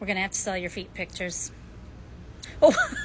We're gonna have to sell your feet pictures. Oh.